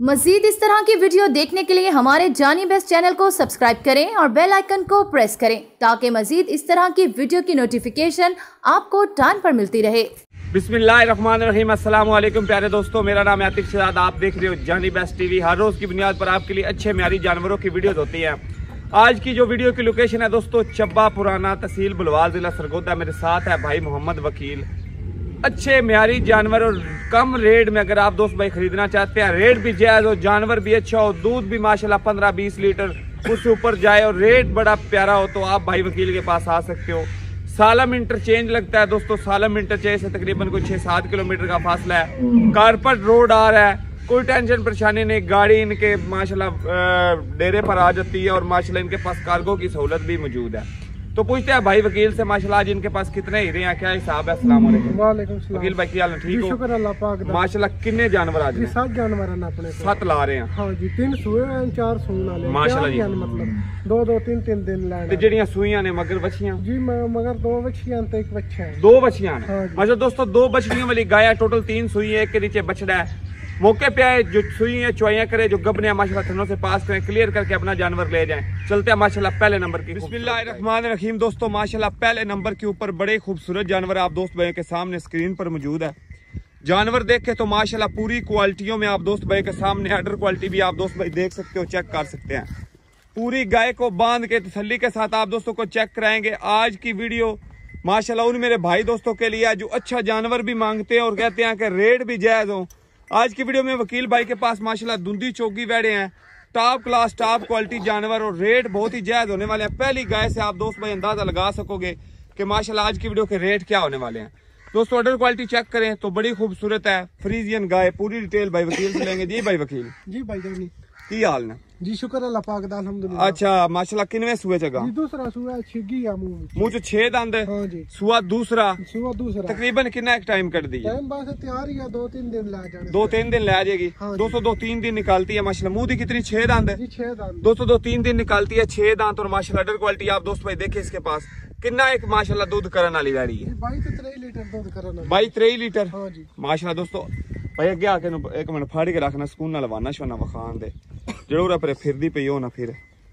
मजीद इस तरह की वीडियो देखने के लिए हमारे जानी बेस्ट चैनल को सब्सक्राइब करें और बेल आइकन को प्रेस करें ताकि मजीद इस तरह की वीडियो की नोटिफिकेशन आपको टाइम पर मिलती रहे। बिस्मिल्लाहिर्रहमानिर्रहीम। अस्सलाम वालेकुम प्यारे दोस्तों, मेरा नाम है आतिफ शहजाद। आप देख रहे हो जानी बेस्ट टीवी। हर रोज की बुनियाद पर आपके लिए अच्छे म्यारी जानवरों की वीडियोस होती हैं। आज की जो वीडियो की लोकेशन है दोस्तों, चब्बा पुराना, तहसील बुलवाल, जिला सरगोदा। मेरे साथ है भाई मोहम्मद वकील। अच्छे म्यारी जानवर और कम रेट में अगर आप दोस्त भाई खरीदना चाहते हैं, रेट भी जायज हो, जानवर भी अच्छा हो, दूध भी माशाल्लाह 15-20 लीटर उससे ऊपर जाए और रेट बड़ा प्यारा हो, तो आप भाई वकील के पास आ सकते हो। सालम इंटरचेंज लगता है दोस्तों। सालम इंटरचेंज से तकरीबन कोई 6-7 किलोमीटर का फासला है। कारपेट रोड आ रहा है, कोई टेंशन परेशानी नहीं। गाड़ी इनके माशाल्लाह डेरे पर आ जाती है और माशाल्लाह इनके पास कार्गो की सहूलत भी मौजूद है। तो पूछते हैं भाई वकील से माशाल्लाह आज इनके पास कितने हीरे हैं, क्या हिसाब है? अस्सलाम वालेकुम। वकील भाई क्या हाल है? ठीक हो? शुक्र अल्लाह पाक दा। माशाल्लाह कितने जानवर आज? 7 जानवर हैं अपने को। 7 ला रहे हैं। हां जी, 3 सूए हैं, 4 सून वाले माशाल्लाह जी। मतलब 2-2 3-3 दिन लाने। ते जेड़ियां सूइयां ने मगर बछियां जी, मगर 2 बछियां ते 1 बच्चा है। 2 बछियां हाँ ने। जी। मतलब दोस्तों 2 बछड़ियों वाली गाय है। टोटल 3 सुई है, एक के नीचे बछड़ा है। मौके पे आए जो सुई है चुआइयां करे, जो गबने माशाल्लाह थनों से पास करें, क्लियर करके अपना जानवर ले जाएं। चलते हैं माशाल्लाह पहले नंबर की। बिस्मिल्लाहिर्रहमानिर्रहीम। दोस्तों माशाल्लाह पहले नंबर के ऊपर बड़े खूबसूरत जानवर आप दोस्त भाई के सामने स्क्रीन पर मौजूद है। जानवर देखे तो माशाल्लाह पूरी क्वालिटियों में आप दोस्त भाई के सामने अडर क्वालिटी भी आप दोस्त भाई देख सकते हो, चेक कर सकते हैं। पूरी गाय को बांध के तसल्ली के साथ आप दोस्तों को चेक कराएंगे। आज की वीडियो माशाल्लाह उन मेरे भाई दोस्तों के लिए जो अच्छा जानवर भी मांगते हैं और कहते हैं कि रेट भी जायज हो। आज की वीडियो में वकील भाई के पास माशाल्लाह धुंधी चौकी बैठे हैं, टॉप क्लास टॉप क्वालिटी जानवर और रेट बहुत ही जायज होने वाले हैं। पहली गाय से आप दोस्त भाई अंदाजा लगा सकोगे कि माशाल्लाह आज की वीडियो के रेट क्या होने वाले हैं। दोस्तों ऑर्डर क्वालिटी चेक करें तो बड़ी खूबसूरत है, फ्रीजियन गाय। पूरी डिटेल भाई वकील से लेंगे। जी भाई वकील। जी भाई जानी की हाल ने? जी शुक्र अल्लाह पाक दा, अल्हम्दुलिल्लाह। अच्छा माशाल्लाह किनवे सूए चगा? जी दूसरा सूआ छिगी है मुंह च 6 दंद। हां जी। सूआ दूसरा तकरीबन कितना एक टाइम कर दी? टाइम बस तैयार ही है, 2-3 दिन ला जाने। 2-3 दिन ले जाएगी। हाँ दोस्तों 2-3 दिन निकालती है माशाल्लाह। मुंह दी कितनी 6 दांत है? जी 6 दांत। दोस्तों 2-3 दिन निकालती है, 6 दांत और माशाल्लाह अडर क्वालिटी आप दोस्त भाई देखे इसके पास कितना एक माशाल्लाह दूध करने वाली गाड़ी है। 22-23 लीटर दूध करना। 22-23 लीटर। हां जी माशाल्लाह। दोस्तों भाई अगे आके एक मिनट फाड़ के रखना, सुकून नाल वाना शोना वखान दे जरूर पर फिरदी पई हो ना फिर।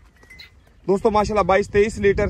दोस्तों माशाल्लाह 22-23 लीटर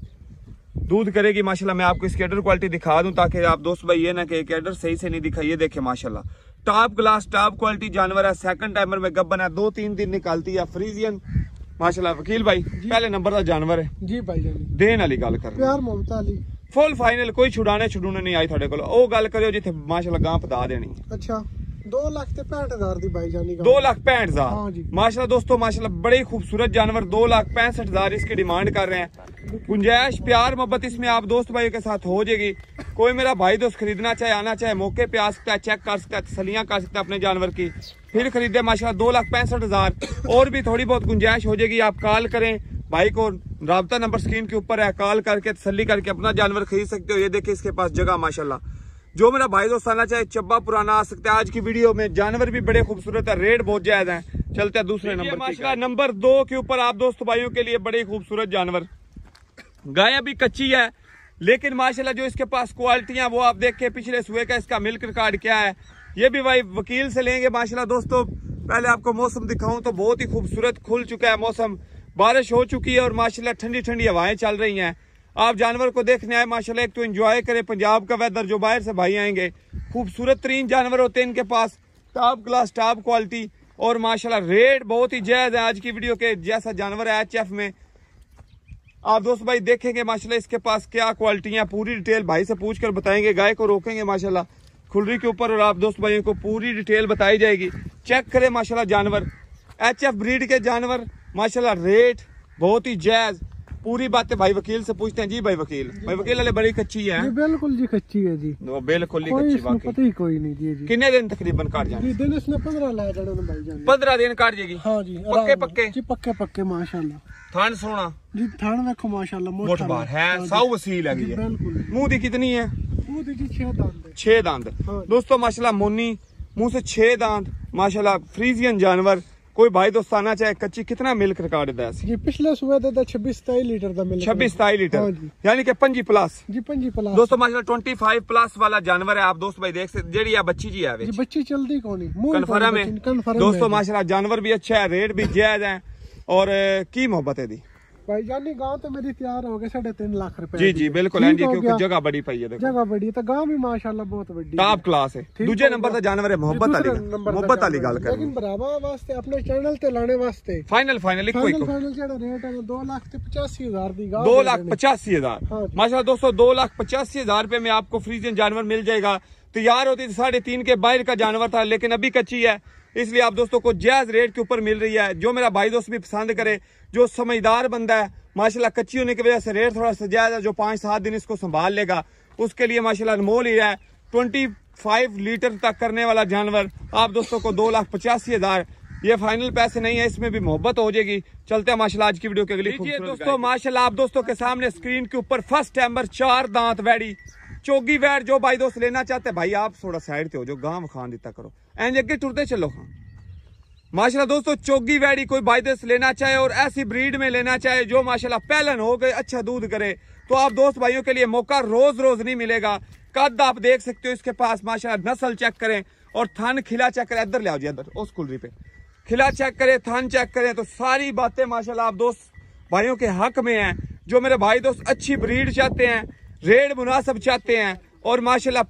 दूध करेगी माशाल्लाह। मैं आपको इसकी अडर क्वालिटी दिखा दूं ताकि आप दोस्त भाई ये ना कि अडर सही से नहीं दिखाई। ये देखे माशाल्लाह टॉप क्लास टॉप क्वालिटी जानवर है। सेकंड टाइमर में गब्बन है, 2-3 दिन निकालती है। फ्रीजियन माशाल्लाह। वकील भाई पहले नंबर का जानवर है जी भाई जानी। देन वाली गल कर, प्यार मोहब्बत वाली फुल फाइनल, कोई छुड़ाने नहीं आई थोड़े को। ओ गल करियो जिथे माशाल्लाह गां पता देनी। अच्छा 2,65,000 दी भाई जानी। 2,65,000। हाँ जी। माशाल्लाह दोस्तों माशाल्लाह बड़े खूबसूरत जानवर। 2,65,000 इसकी डिमांड कर रहे हैं। गुंजाइश प्यार मोहब्बत इसमें आप दोस्त भाई के साथ हो जाएगी। कोई मेरा भाई दोस्त खरीदना चाहे, आना चाहे, मौके पे आ सकता है, चेक कर सकता है, तसलियां कर सकता है अपने जानवर की, फिर खरीदे माशाल्लाह। 2,65,000 और भी थोड़ी बहुत गुंजाइश हो जाएगी। आप कॉल करें भाई को, राब्ता नंबर स्क्रीन के ऊपर है, कॉल करके तसल्ली करके अपना जानवर खरीद सकते हो। ये देखिए इसके पास जगह माशाल्लाह। जो मेरा भाई दोस्त आना चाहे चब्बा पुराना आ सकता है। आज की वीडियो में जानवर भी बड़े खूबसूरत है, रेट बहुत ज्यादा है। चलते हैं दूसरे नंबर माशाल्लाह। नंबर 2 के ऊपर आप दोस्त भाइयों के लिए बड़े खूबसूरत जानवर। गाय अभी कच्ची है लेकिन माशाल्लाह जो इसके पास क्वालिटियां वो आप देख के पिछले सुबह का इसका मिल्क रिकॉर्ड क्या है ये भी भाई वकील से लेंगे माशाल्लाह। दोस्तों पहले आपको मौसम दिखाऊं तो बहुत ही खूबसूरत खुल चुका है मौसम, बारिश हो चुकी है और माशाल्लाह ठंडी ठंडी हवाएं चल रही हैं। आप जानवर को देखने आए माशाल्लाह, एक तो एंजॉय करें पंजाब का वेदर। जो बाहर से भाई आएंगे, खूबसूरत तरीन जानवर होते हैं इनके पास, टॉप क्लास टॉप क्वालिटी और माशाल्लाह रेट बहुत ही जायज है। आज की वीडियो के जैसा जानवर है HF में आप दोस्त भाई देखेंगे माशाल्लाह इसके पास क्या क्वालिटियां, पूरी डिटेल भाई से पूछ कर बताएंगे। गाय को रोकेंगे माशाल्लाह खुलरी के ऊपर और आप दोस्त भाइयों को पूरी डिटेल बताई जाएगी। चेक करें माशाल्लाह जानवर, HF ब्रीड के जानवर माशाल्लाह, रेट बहुत ही जायज। पूरी बातें भाई वकील से पूछते हैं। जी भाई वकील। भाई वकील वाले बड़ी कच्ची है? बिल्कुल जी कच्ची है जी, बिल्कुल कच्ची। पता ही कोई नहीं जी। कितने दिन तकरीबन काट जाएंगे? दिन इसने 15 ला जाना भाई जान। 15 दिन काट जाएगी। हाँ जी पक्के पक्के जी, पक्के पक्के माशाल्लाह। थान सोना जी, थान देखो माशाल्लाह मोट बार है, साउ वसील है। बिल्कुल। मुंह दी कितनी है? मुंह दी 6 दांत। 6 दांत। दोस्तों माशाल्लाह मोनी मुंह से 6 दांत माशाल्लाह। फ्रीजियन जानवर कोई भाई दोस्त आना चाहे कच्ची, कितना मिल्क रिकॉर्ड है जी? पिछले सुबह दे 26-27 लीटर का मिल्क। 26-27 लीटर, यानी कि 25 प्लस जी। 25 प्लस दोस्तों माशाल्लाह 25 प्लस वाला जानवर है। आप दोस्त भाई देख सकते, जेडी बच्ची जी है, बच्ची चलती कौन कन्फर्म है दोस्तों। माशाल्लाह जानवर भी अच्छा है, रेट भी जायज है और की मोहब्बत है दी भाई जानी। गांव तो मेरी तैयार हो गए 3.5 लाख रुपए। जी जी बिल्कुल है जी, क्योंकि जगह बड़ी पई है, जगह बड़ी है तो गांव भी माशाल्लाह बहुत बड़ी टॉप क्लास है। दूजे नंबर ते जानवर है मोहब्बत वाली गल कर, लेकिन भरावा वास्ते अपने चैनल ते लाने वास्ते फाइनल इको फाइनल जेड़ा रेट है 2,85,000 दी। 2,85,000 माशाल्लाह दोस्तों, 2,85,000 रुपए में आपको फ्रीजियन जानवर मिल जाएगा। तैयार होती 3.5 के बाहर का जानवर था, लेकिन अभी कच्ची है, इसलिए आप दोस्तों को जायज रेट के ऊपर मिल रही है। जो मेरा भाई दोस्त भी पसंद करे, जो समझदार बंदा है, माशाल्लाह कच्ची होने की वजह से रेट थोड़ा सा जायज है, जो 5-7 दिन इसको संभाल लेगा उसके लिए माशाल्लाह अनमोल ही है। 25 लीटर तक करने वाला जानवर आप दोस्तों को 2,85,000, ये फाइनल पैसे नहीं है, इसमें भी मोहब्बत हो जाएगी। चलते हैं माशाल्लाह आज की वीडियो के अगली दोस्तों। माशाल्लाह आप दोस्तों के सामने स्क्रीन के ऊपर फर्स्ट टाइमर 4 दांत वैड़ी चोगी वैड, जो भाई दोस्त लेना चाहते हैं, भाई आप थोड़ा साइड पे हो, जो गांव खान दिता करो, एंड अगे टुरते चलो। हाँ माशाल्लाह दोस्तों, चोगी वैड़ी कोई भाई दोस्त लेना चाहे और ऐसी ब्रीड में लेना चाहे जो माशाल्लाह पहलन हो गए, अच्छा दूध करे, तो आप दोस्त भाइयों के लिए मौका रोज रोज नहीं मिलेगा। कद आप देख सकते हो इसके पास, माशाल्लाह नस्ल चेक करें और थन खिला चेक करें। इधर ले आओ जी, इधर उस कुलरी पे खिला चेक करें, थन चेक करें, तो सारी बातें माशाल्लाह आप दोस्त भाइयों के हक में हैं। जो मेरे भाई दोस्त अच्छी ब्रीड चाहते हैं, रेट मुनासिब चाहते हैं और माशाल्लाह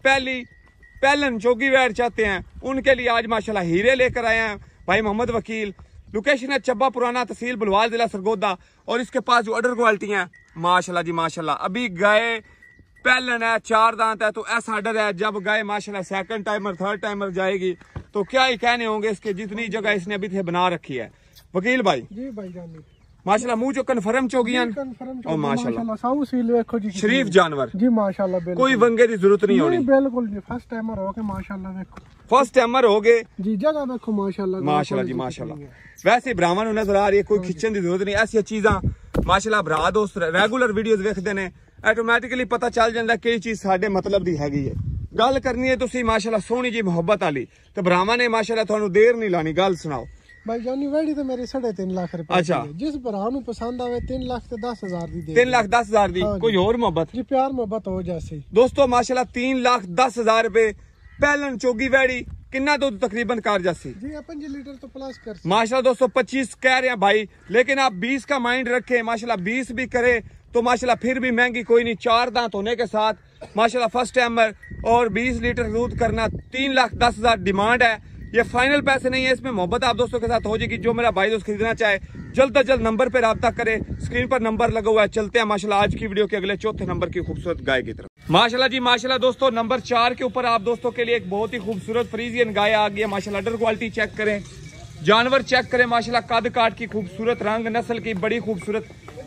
पहलन चोगी वैड़ चाहते हैं, उनके लिए आज माशाल्लाह हीरे लेकर आए हैं भाई मोहम्मद वकील। लोकेशन है चब्बा पुराना, तहसील बुलवाल, जिला सरगोदा। और इसके पास जो अडर क्वालिटी है माशाल्लाह जी माशाल्लाह, अभी गाय पहलन है, 4 दांत है, तो ऐसा अडर है। जब गाय माशाल्लाह सेकंड टाइमर थर्ड टाइमर जाएगी तो क्या ही कहने होंगे इसके, जितनी जगह इसने अभी थे बना रखी है। वकील भाई जी भाई जानी माशाल्लाह मुंह जो कन्फर्म चोगियां और माशाल्लाह साऊ सील देखो जी, शरीफ जानवर जी माशाल्लाह, कोई वंगे की जरूरत नहीं होनी, बिल्कुल नहीं। फर्स्ट टाइमर हो गए माशाल्लाह, देखो फर्स्ट टाइमर हो गए जी, जगह देखो माशाल्लाह माशाल्लाह जी माशाल्लाह। वैसे ब्राह्मण नजर आ रही है, कोई खिंचन की जरूरत नहीं। ऐसी चीज़ां माशाल्लाह भरा दोस्त रेगुलर वीडियोस देखते ने, ऑटोमैटिकली पता चल जाता कि चीज साडे मतलब दी हैगी है। गल करनी है तुसी माशाल्लाह सोहनी जी मोहब्बत वाली, तो ब्राह्मण ने माशाल्लाह थानू देर नहीं लानी, गल सुनाओ। भाई जानी वैड़ी तो मेरे 3.5 लाख रुपए। अच्छा, जिस भरा नू पसंद आवे 3,10,000 दी दे। 3,10,000 दी। कोई और मोहब्बत जी, प्यार मोहब्बत हो जैसे दोस्तों माशाल्लाह 3,10,000 रुपए पहलन चोगी वैड़ी, किन्ना दूध तकरीबन कर जासी जी 5 लीटर तो प्लस कर माशाल्लाह दोस्तों। 25 कह रहे हैं भाई, लेकिन आप 20 का माइंड रखें, माशाल्लाह 20 भी करे तो माशाल्लाह फिर भी महंगी कोई नहीं। 4 दांत होने के साथ माशाल्लाह फर्स्ट टाइमर और 20 लीटर दूध करना, 3,10,000 डिमांड है। ये फाइनल पैसे नहीं है, इसमें मोहब्बत आप दोस्तों के साथ हो जाएगी। जो मेरा भाई दोस्त खरीदना चाहे जल्द से जल्द नंबर पे राब्ता करे, स्क्रीन पर नंबर लगा हुआ है। चलते हैं माशाल्लाह आज की वीडियो के अगले चौथे नंबर की खूबसूरत गाय की तरफ। माशाल्लाह जी माशाल्लाह दोस्तों, नंबर 4 के ऊपर आप दोस्तों के लिए एक बहुत ही खूबसूरत फ्रीजियन गाय आ गई है। माशाल्लाह अडर क्वालिटी चेक करें, जानवर चेक करें, माशाल्लाह कद काट की खूबसूरत, रंग नस्ल की बड़ी खूबसूरत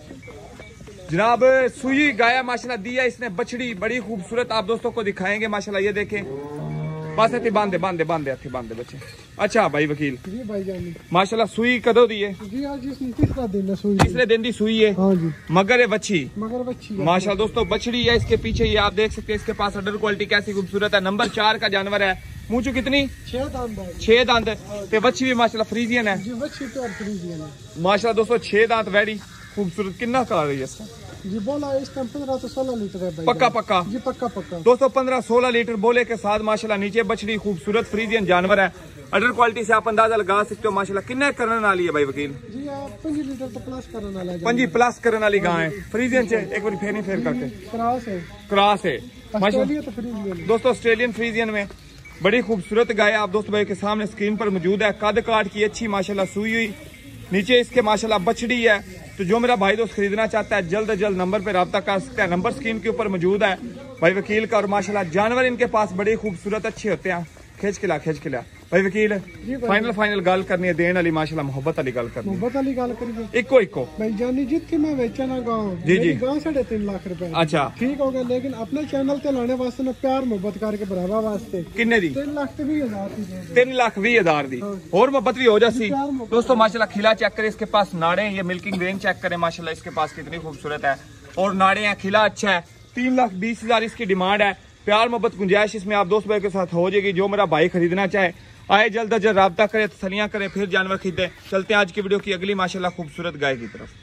जनाब सुई गाय माशाल्लाह दी है इसने बछड़ी, बड़ी खूबसूरत आप दोस्तों को दिखाएंगे। माशाल्लाह ये देखें, बस इतनी बांधे बच्चे। अच्छा भाई वकील जी भाई जानी माशाल्लाह सुई कदों दी है जी? आज तीसरा दिन है सुई, तीसरे दिन दी सुई है। हाँ जी, मगर है बच्ची बच्ची माशाल्लाह दोस्तों, बछड़ी है। इसके पीछे ये आप देख सकते हैं, इसके पास अडर क्वालिटी कैसी खूबसूरत है। नंबर 4 का जानवर है। मुँह कितनी 6 दांत है, 6 दांत ते बच्ची भी माशाल्लाह फ्रीजियन है जी, बच्ची तो फ्रीजियन है माशाल्लाह दोस्तों। 6 दांत वैड़ी खूबसूरत, कितना का रही है इसका जी? बोला इस टाइम 15 से 16 लीटर है भाई। पक्का जी, पक्का दोस्तों 15-16 लीटर बोले के साथ माशाल्लाह। नीचे बछड़ी खूबसूरत फ्रीजियन जानवर है। अडर क्वालिटी से आप अंदाजा लगा सकते हो माशाल्लाह। किन्ने करने वाली है भाई वकील जी? आप 5 लीटर तो प्लस करने वाला है, 5 प्लस करने वाली गाय है फ्रीजियन से। एक बार फेर करके क्रॉस है माशाल्लाह दोस्तों, ऑस्ट्रेलियन फ्रीजियन में बड़ी खूबसूरत गाय आप दोस्त भाई के सामने स्क्रीन पर मौजूद है। कद काट की अच्छी माशाल्लाह सुई हुई, नीचे इसके माशाल्लाह बछड़ी है। तो जो मेरा भाई दोस्त खरीदना चाहता है जल्द से जल्द नंबर पे राब्ता कर सकता है, नंबर स्क्रीन के ऊपर मौजूद है भाई वकील का। और माशाल्लाह जानवर इनके पास बड़े खूबसूरत अच्छे होते हैं। खिंच के ला भाई वकील, फाइनल गल करनी है देने वाली, माशाल्लाह मोहब्बत वाली गल करनी, मोहब्बत वाली गल करिए। इको भाई जानी जितनी मैं बेचा ना गाँव जी जी गाँव 3.5 लाख रुपए। अच्छा ठीक हो गया, लेकिन अपने चैनल ते लाने वास्ते ना प्यार मोहब्बत करके बढ़ावा वास्ते किन्ने दी 3,20,000 3,20,000 दी और मोहब्बत भी हो जाती दोस्तों। माशाल्लाह खिला चेक करें, इसके पास नाड़े, ये मिल्किंग रेंज चेक करें माशाल्लाह, इसके पास कितनी खूबसूरत है और नाड़े हैं, खिला अच्छा है। 3,20,000 इसकी डिमांड है। प्यार मोहब्बत गुंजाइश इसमें आप दोस्त भाई के साथ हो जाएगी। जो मेरा भाई खरीदना चाहे आए जल्द अज जल्द राब्ता करें, तसलियां करें, फिर जानवर खरीदें। चलते हैं आज की वीडियो की अगली माशाल्लाह खूबसूरत गाय की तरफ।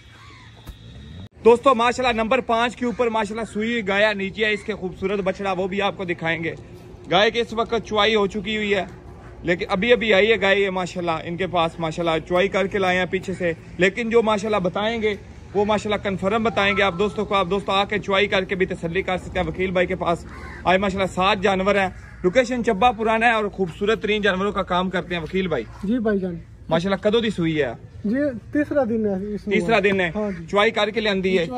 दोस्तों माशाल्लाह नंबर 5 के ऊपर माशाल्लाह सुई गाय नीचे है, इसके खूबसूरत बछड़ा वो भी आपको दिखाएंगे। गाय की इस वक्त चुवाई हो चुकी हुई है, लेकिन अभी अभी आई है गाय ये माशाल्लाह इनके पास। माशाल्लाह चुवाई करके लाए हैं पीछे से, लेकिन जो माशाल्लाह बताएंगे वो माशाल्लाह कंफर्म बताएंगे आप दोस्तों को। आप दोस्तों आके चुवाई करके भी तसल्ली कर सकते हैं। वकील भाई के पास आज माशाल्लाह 7 जानवर हैं। लोकेशन चब्बा पुराना है और खूबसूरत तरीन जानवरों का काम करते हैं वकील भाई। जी भाईजान माशाल्लाह कदों दी सुई है? जी तीसरा दिन है। तीसरा दिन है। हाँ चुवाई करके लियांदी है।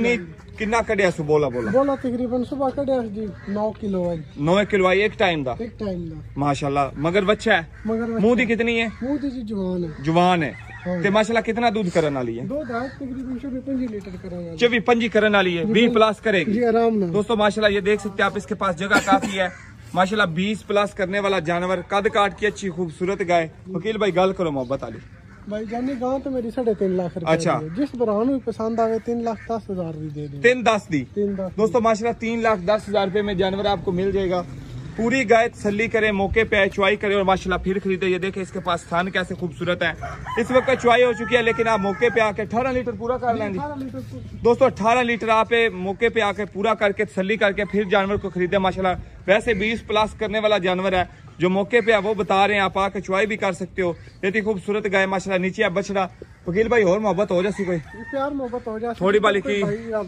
किन्ना कढ़िया सु बोला तकरीबन सुबह कढ़िया जी 9 किलो है। 9 किलो आई एक टाइम दा माशाल्लाह। मगर बच्चा है, मुंह दी कितनी है? मुंह दी जी जवान है। ते माशाल्लाह कितना दूध करने वाली है? दूध तकरीबन 24-25 लीटर करने 24-25 करने वाली है। 20 प्लस करेगी जी आराम ना। दोस्तों माशाल्लाह ये देख सकते हैं आप, इसके पास जगह काफी है माशाल्लाह। 20 प्लस करने वाला जानवर, कद काट की अच्छी खूबसूरत गाय। वकील भाई गल करो मोहब्बत आली भाई जानी गांव तो मेरी 3.5 लाख रुपए। अच्छा जिस बरान भी पसंद आवे 3,10,000 भी दे दी। 3,10 दी दोस्तों माशाल्लाह 3,10,000 रुपए में जानवर आपको मिल जाएगा। पूरी गाय तसल्ली करें, मौके पे चुवाई करें और माशाल्लाह फिर खरीदे। ये देखें इसके पास स्थान कैसे खूबसूरत है। इस वक्त चुवाई हो चुकी है, लेकिन आप मौके पे आके 18 लीटर पूरा कर लेंगे दोस्तों। 18 लीटर आप मौके पे आके पूरा करके तसल्ली करके फिर जानवर को खरीदे। माशाल्लाह वैसे 20 प्लस करने वाला जानवर है, जो मौके पे है वो बता रहे हैं। आप आके चुवाई भी कर सकते हो। इतनी खूबसूरत गाय माशाल्लाह। नीचे है बछड़ा। वकील भाई और मोहब्बत हो जाती, कोई प्यार मोहब्बत हो जाती थोड़ी बाली की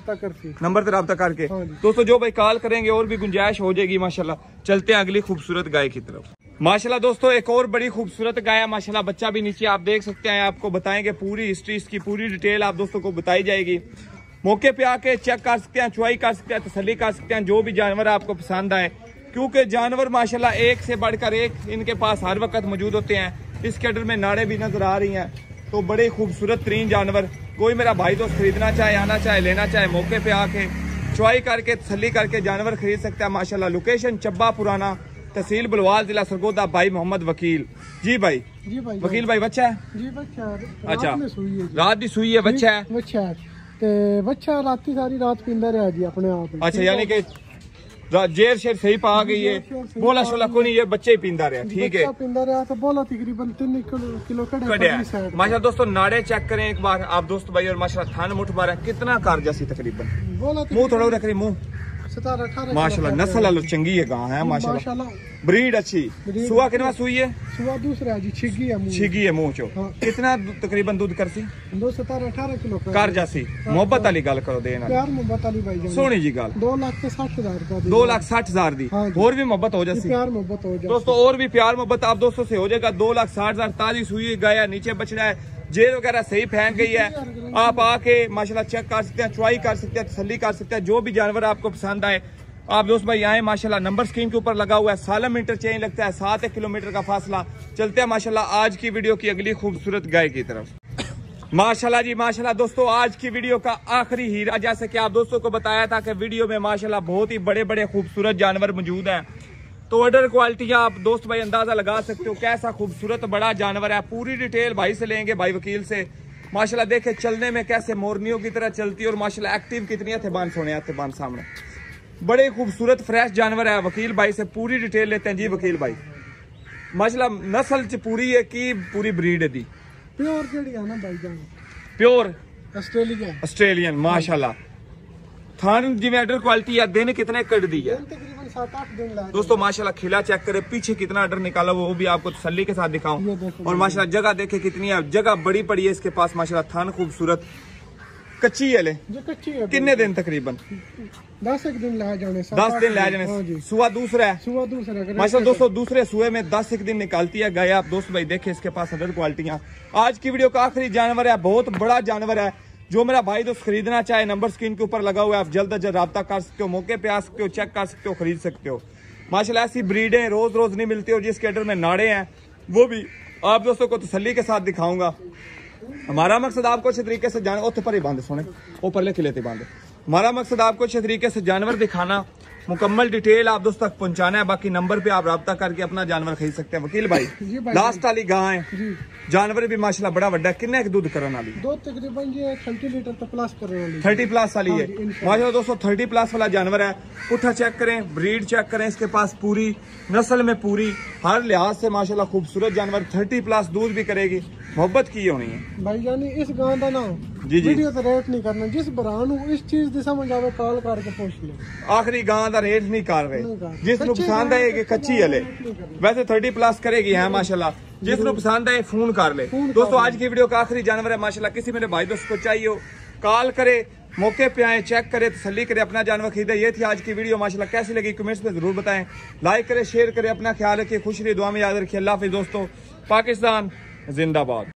नंबर पे रब्ता करके दोस्तों जो भाई कॉल करेंगे और भी गुंजाइश हो जाएगी माशाल्लाह। चलते हैं अगली खूबसूरत गाय की तरफ। माशाल्लाह दोस्तों एक और बड़ी खूबसूरत गाय है माशाल्लाह। बच्चा भी नीचे आप देख सकते हैं। आपको बताएंगे पूरी हिस्ट्री, इसकी पूरी डिटेल आप दोस्तों को बताई जाएगी। मौके पे आके चेक कर सकते हैं, चुवाई कर सकते हैं, तसल्ली कर सकते हैं, जो भी जानवर आपको पसंद आए। क्योंकि जानवर माशाल्लाह एक से बढ़कर एक इनके पास हर वक्त मौजूद होते हैं। इस कैडर में नाड़े भी नजर आ रही हैं, तो बड़े खूबसूरत तरीन जानवर। कोई मेरा भाई दोस्त खरीदना चाहे, आना चाहे, लेना चाहे, मौके पे आके चुवाई करके तसल्ली करके जानवर खरीद सकता है माशाल्लाह। लोकेशन चब्बा पुराना, तहसील बलवाल, जिला सरगोदा। भाई मोहम्मद वकील जी भाई। वकील भाई बच्चा है जी? बच्चा अच्छा रात दी सुई है। बच्चा है? बच्चा राती सारी रात पींदा रहा जी अपने आप। अच्छा यानी कि जेर शेर सही पा गई है, बोला शोला को नहीं, ये बच्चे ही पींदा रहा। ठीक है पींदा रहा तो बोला तकरीबन 3 किलो कड़िया। माशाल्लाह दोस्तों नाड़े चेक करें एक बार आप दोस्त भाई। और माशाल्लाह थान मुठ मारा कितना कार जैसी तकरीबन। मुंह थोड़ा रख रही, मुंह 17-18 माशाल्लाह नस्ल आलो चंगी है गां है माशाल्लाह। ब्रीड अच्छी। सुआ कितना सुई है? सुआ दूसरा जी, छिगी है मुंह चो। कितना तकरीबन दूध कर सी? 17-18 किलो कर जासी। मोहब्बत वाली गल करो देना प्यार मोहब्बत वाली भाई सोनी जी गल। 2,60,000 का 2,60,000 दी और भी मोहब्बत हो जासी। प्यार मोहब्बत हो जाए दोस्तों और भी प्यार मोहब्बत आप दोस्तों से हो जाएगा। 2,60,000 ताजी सुई गाया, नीचे बचना है, जेल वगैरह सही फेंक गई है। आप आके माशाल्लाह चेक कर सकते हैं, चुवाई कर सकते हैं, तसल्ली कर सकते हैं। जो भी जानवर आपको पसंद आए आप दोस्त भाई आए माशाल्लाह। नंबर स्क्रीन के ऊपर लगा हुआ है। सालम इंटरचेंज लगता है, 7 किलोमीटर का फासला। चलते हैं माशाल्लाह आज की वीडियो की अगली खूबसूरत गाय की तरफ। माशाल्लाह जी माशाल्लाह दोस्तों आज की वीडियो का आखिरी हीरा, जैसे कि आप दोस्तों को बताया था कि वीडियो में माशाल्लाह बहुत ही बड़े बड़े खूबसूरत जानवर मौजूद हैं। तो ऑर्डर क्वालिटी आप दोस्त भाई अंदाजा लगा सकते हो कैसा खूबसूरत बड़ा जानवर है। पूरी डिटेल भाई से लेंगे, भाई वकील से। माशाल्लाह देखे चलने में कैसे मोरनियों की तरह चलती है और माशाल्लाह एक्टिव कितनी है। बान सोने आते बान सामने बड़े खूबसूरत फ्रेश जानवर है। वकील भाई से पूरी डिटेल लेते हैं जी। वकील भाई माशाल्लाह नस्ल च पूरी है की पूरी ब्रीड है दी? प्योर जेडी है ना भाईजान, प्योर ऑस्ट्रेलियन माशाल्लाह। थान जिवें ऑर्डर क्वालिटी है। दिन कितने कट दी है? तकरीबन 7-8 दिन लगे दोस्तों माशाल्लाह। खिला चेक करे, पीछे कितना ऑर्डर निकाला वो भी आपको तसल्ली के साथ दिखाऊं। और माशाल्लाह जगह देखे कितनी है, जगह बड़ी पड़ी है इसके पास माशाल्लाह। थान खूबसूरत, कच्ची है ले कितने दिन तकरीबन? 10 दिन ला जाने 10 दिन ला जाने। सुआ दूसरा है माशाल्लाह दोस्तों। दूसरे सुए में 10 दिन निकालती है गाय। आप दोस्त भाई देखे इसके पास अदर क्वालिटियां। आज की वीडियो का आखिरी जानवर है, बहुत बड़ा जानवर है। जो मेरा भाई दोस्त खरीदना चाहे नंबर स्क्रीन के ऊपर लगा हुआ है, आप जल्द अज जल्द रब्ता कर सकते हो, मौके पे आ सकते हो, चेक कर सकते हो, खरीद सकते हो। माशाल्लाह ऐसी ब्रीडें रोज रोज नहीं मिलती और जिस कैडर में नाड़े हैं वो भी आप दोस्तों को तसल्ली के साथ दिखाऊंगा। हमारा मकसद आपको अच्छे तरीके से जान पर ही बांधे सोने ऊपर ले किले बांधे। हमारा मकसद आपको अच्छे तरीके से जानवर दिखाना, मुकम्मल डिटेल आप दोस्तों तक पहुंचाना है। बाकी नंबर पे आप राब्ता करके अपना जानवर खरीद सकते हैं। वकील भाई लास्ट वाली गाय है, जानवर भी माशाल्लाह बड़ा बड़ा, किन्ने दूध करने वाली? दो तकरीबन ये 30 लीटर तो प्लस करने वाली, 30 प्लस वाली है माशाल्लाह दोस्तों। 30 प्लस वाला जानवर है। पुट्ठा चेक करें, ब्रीड चेक करें, इसके पास पूरी नस्ल में पूरी हर लिहाज से माशाल्लाह खूबसूरत जानवर। 30 प्लस दूध भी करेगी, मोहब्बत की होनी है भाई। यानी इस गां का ना जी वीडियो तो रेट नहीं करना, जिस बरान इस चीज की समझ आवे कॉल करके पूछ ले। आखिरी गां का रेट नहीं कर रहे, जिस पसंद है कि कच्ची हले, वैसे 30 प्लस करेगी है माशाल्लाह। जिस पसंद है फोन कर ले। दोस्तों आज की वीडियो का आखिरी जानवर है माशाल्लाह। किसी मेरे भाई दोस्त को चाहिए हो कॉल करे, मौके पे आए, चेक करे, तसल्ली करे, अपना जानवर खरीदे। ये थी आज की वीडियो माशाल्लाह। कैसी लगी कमेंट्स में जरूर बताएं, लाइक करे, शेयर करे, अपना ख्याल रखिए, खुश रहिए, दुआ में याद रखिए। अल्लाह हाफिज़ दोस्तों। पाकिस्तान जिंदाबाद।